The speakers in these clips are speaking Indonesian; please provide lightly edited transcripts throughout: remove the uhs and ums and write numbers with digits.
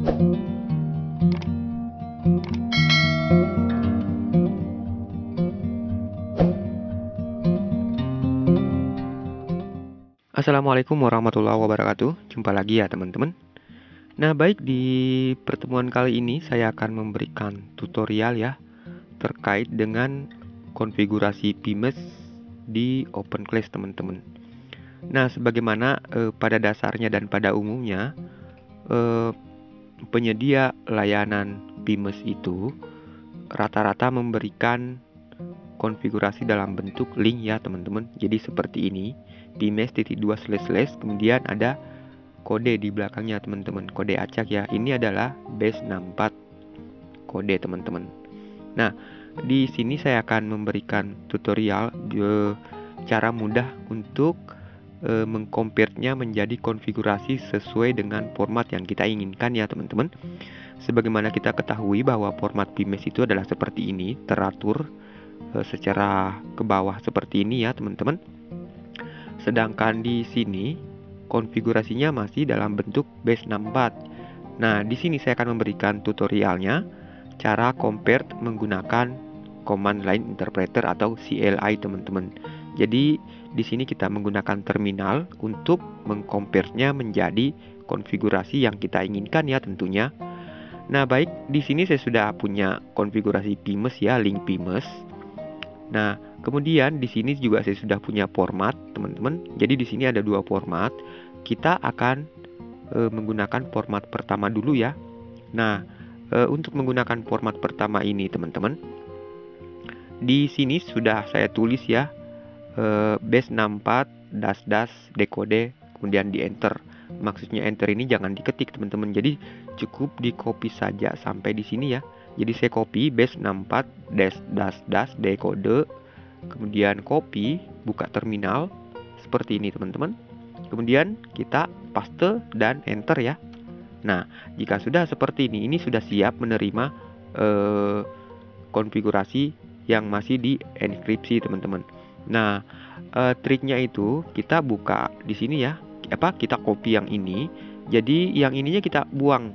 Assalamualaikum warahmatullahi wabarakatuh. Jumpa lagi ya teman-teman. Nah, baik, di pertemuan kali ini saya akan memberikan tutorial ya terkait dengan konfigurasi PIMS di OpenClass teman-teman. Nah, sebagaimana pada dasarnya dan pada umumnya penyedia layanan PIMS itu rata-rata memberikan konfigurasi dalam bentuk link ya teman-teman. Jadi seperti ini, PIMS.2// kemudian ada kode di belakangnya teman-teman, kode acak ya. Ini adalah base64 kode teman-teman. Nah, di sini saya akan memberikan tutorial cara mudah untuk mengkonvertnya menjadi konfigurasi sesuai dengan format yang kita inginkan ya teman-teman. Sebagaimana kita ketahui bahwa format PIMS itu adalah seperti ini, teratur secara ke bawah seperti ini ya teman-teman. Sedangkan di sini konfigurasinya masih dalam bentuk base64. Nah, di sini saya akan memberikan tutorialnya cara convert menggunakan command line interpreter atau CLI teman-teman. Jadi di sini kita menggunakan terminal untuk mengkonvertnya menjadi konfigurasi yang kita inginkan ya tentunya. Nah, baik, di sini saya sudah punya konfigurasi PIMS ya, link PIMS. Nah, kemudian di sini juga saya sudah punya format, teman-teman. Jadi di sini ada dua format. Kita akan menggunakan format pertama dulu ya. Nah, untuk menggunakan format pertama ini, teman-teman, di sini sudah saya tulis ya, base64 decode, kemudian di enter. Maksudnya enter ini jangan diketik, teman-teman. Jadi cukup di copy saja sampai di sini ya. Jadi saya copy base64 decode, kemudian copy, buka terminal seperti ini teman-teman. Kemudian kita paste dan enter ya. Nah, jika sudah seperti ini sudah siap menerima konfigurasi yang masih di enkripsi teman-teman. Nah, triknya itu kita buka di sini ya. Kita copy yang ini. Jadi yang ininya kita buang,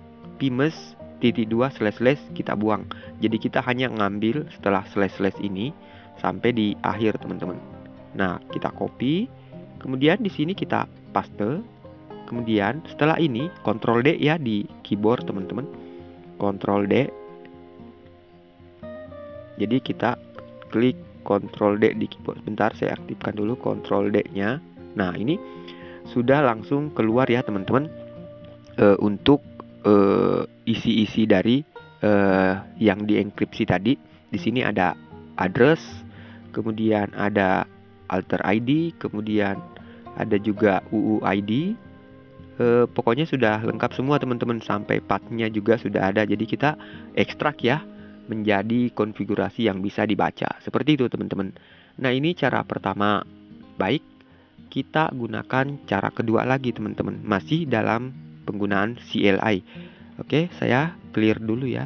PIMS.2// kita buang. Jadi kita hanya ngambil setelah / ini sampai di akhir teman-teman. Nah, kita copy, kemudian di sini kita paste. Kemudian setelah ini Ctrl D ya di keyboard teman-teman. Ctrl D. Jadi kita klik Ctrl D di keyboard. Bentar, saya aktifkan dulu Ctrl D-nya. Nah, ini sudah langsung keluar ya teman-teman untuk isi-isi dari yang dienkripsi tadi. Di sini ada address, kemudian ada alter ID, kemudian ada juga UUID. Pokoknya sudah lengkap semua teman-teman, sampai pathnya juga sudah ada. Jadi kita ekstrak ya menjadi konfigurasi yang bisa dibaca. Seperti itu teman-teman. Nah, ini cara pertama. Baik, kita gunakan cara kedua lagi teman-teman, masih dalam penggunaan CLI. Oke, saya clear dulu ya.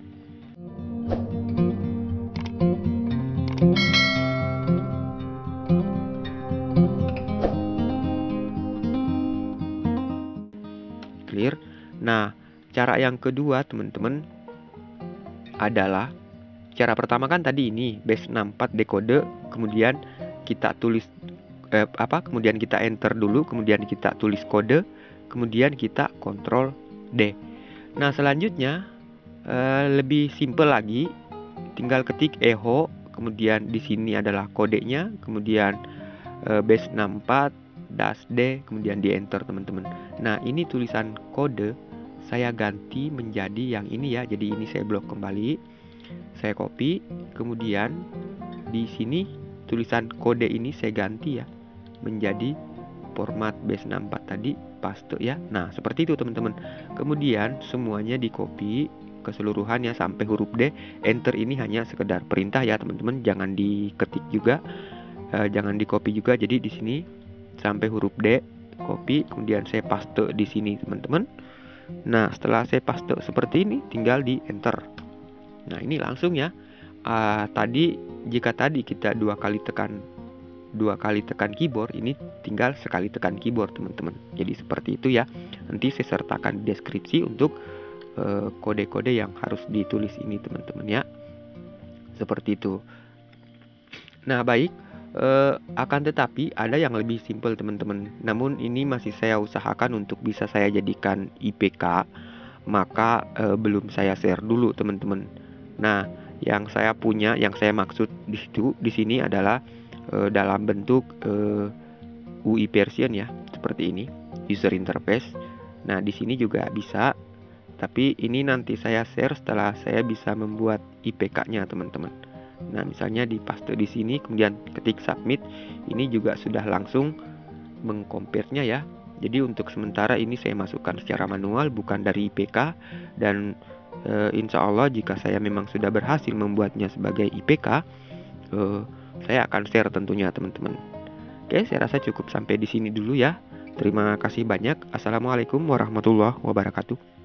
Clear. Nah, cara yang kedua teman-teman adalah, cara pertama kan tadi ini base64 decode, kemudian kita tulis kemudian kita enter dulu, kemudian kita tulis kode, kemudian kita Ctrl D. Nah, selanjutnya lebih simple lagi, tinggal ketik echo, kemudian di sini adalah kodenya, kemudian base64 -d, kemudian di enter teman-teman. Nah, ini tulisan kode saya ganti menjadi yang ini ya. Jadi ini saya blok kembali, saya copy, kemudian di sini tulisan kode ini saya ganti ya menjadi format base64 tadi, paste ya. Nah, seperti itu teman-teman. Kemudian semuanya di copy keseluruhannya sampai huruf D. Enter ini hanya sekedar perintah ya teman-teman, jangan diketik juga, jangan di copy juga. Jadi di sini sampai huruf D copy, kemudian saya paste di sini teman-teman. Nah, setelah saya paste seperti ini, tinggal di enter. Nah, ini langsung ya. Jika tadi kita 2 kali tekan 2 kali tekan keyboard, ini tinggal sekali tekan keyboard teman-teman. Jadi seperti itu ya. Nanti saya sertakan di deskripsi untuk kode-kode yang harus ditulis ini teman-teman ya. Seperti itu. Nah baik, akan tetapi ada yang lebih simpel teman-teman. Namun ini masih saya usahakan untuk bisa saya jadikan IPK, maka belum saya share dulu teman-teman. Nah, yang saya punya, yang saya maksud di sini adalah dalam bentuk UI version ya, seperti ini, user interface. Nah, di sini juga bisa, tapi ini nanti saya share setelah saya bisa membuat IPK-nya teman-teman. Nah, misalnya di paste di sini, kemudian ketik submit, ini juga sudah langsung mengcompare-nya ya. Jadi untuk sementara ini saya masukkan secara manual, bukan dari IPK, dan insya Allah jika saya memang sudah berhasil membuatnya sebagai IPK, saya akan share tentunya teman-teman. Oke, saya rasa cukup sampai di sini dulu ya. Terima kasih banyak. Assalamualaikum warahmatullahi wabarakatuh.